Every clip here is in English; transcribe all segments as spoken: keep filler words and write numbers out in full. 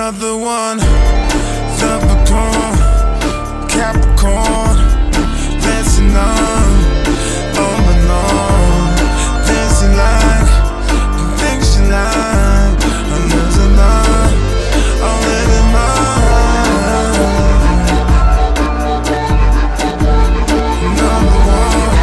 another one. Leprechaun, Capricorn, dancing on, on and on, dancing like the things she like. And there's a lot, I'm living mine. Another one.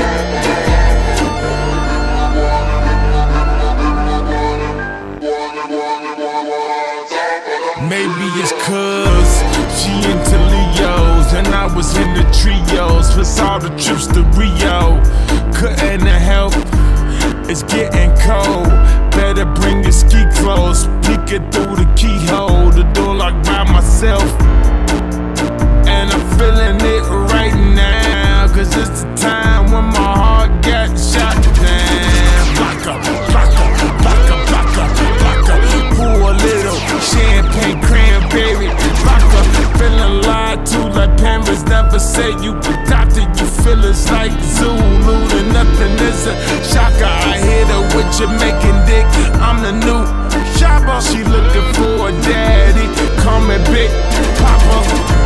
Maybe it's cause she into Leos and I was in the trios. Plus all the trips to Rio, couldn't help, it's getting cold. Better bring your ski clothes, peeking through the keyhole. The door locked by myself, and I'm feeling it right now. Cause it's the time when my heart got shot down. Block up, block up, block up, block up, block up. Pour a little champagne cranberry vodka. Feeling lied to like parents never say you adopted. You feel it's like Zulu, and nothing is a shocker. I hit her with Jamaican dick, I'm the new shopper. She looking for a daddy, call me Big Papa.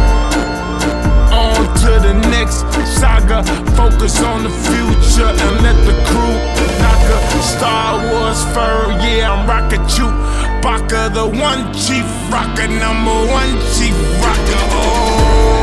On to the next saga, focus on the future and let the crew knock her. Star Wars fur, yeah, I'm rockin' you. Baka, the one chief rocker, number one chief rocker. Oh.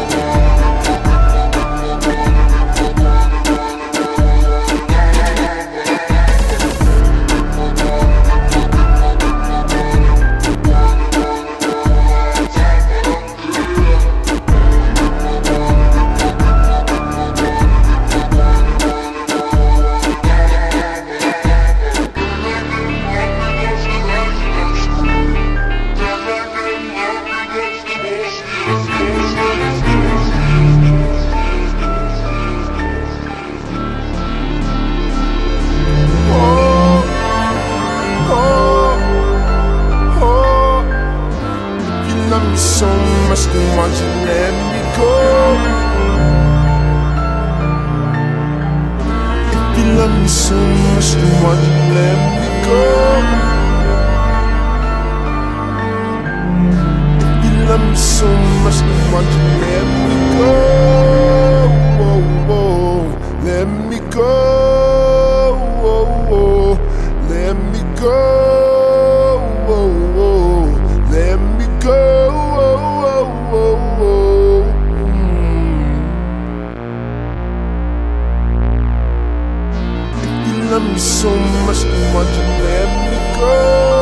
So much, then why you let me go? If you love me so much, then why you let me go? If you love me so much, then why you let me go? Oh, oh, let me go. Oh, oh, let me go. Oh, oh, let me go. Love me so much, then why you let me go?